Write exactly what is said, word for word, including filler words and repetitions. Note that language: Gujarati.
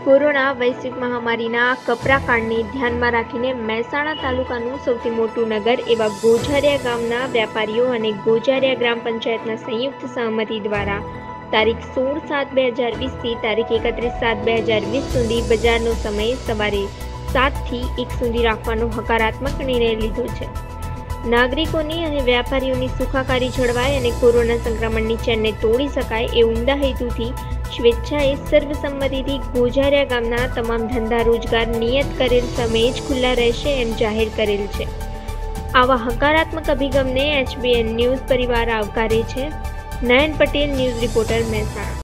કોરોના વૈશ્વિક મહામારીના કપરા કાળને ધ્યાનમાં રાખીને મહેસાણા તાલુકાનું સૌથી મોટું નગર એવા ગોઝારિયા ગામના વેપારીઓ અને ગોઝારિયા ગ્રામ પંચાયતના સંયુક્ત સહમતિ દ્વારા તારીખ સોળ સાત બે હજાર વીસથી તારીખ એકત્રીસ સાત બે હજાર વીસ સુધી બજારનો સમય સવારે સાતથી એક સુધી રાખવાનો હકારાત્મક નિર્ણય લીધો છે। નાગરિકોની અને વેપારીઓની સુખાકારી જળવાય અને કોરોના સંક્રમણની ચેનને તોડી શકાય એ ઉમદા હેતુથી સ્વેચ્છાએ સર્વસંમતિથી ગોઝારિયા ગામના તમામ ધંધા રોજગાર નિયત કરેલ સમયે જ ખુલ્લા રહેશે એમ જાહેર કરેલ છે। આવા હકારાત્મક અભિગમને એચબીએન ન્યૂઝ પરિવાર આવકારે છે। Nayan Patel, news reporter, Mehsana.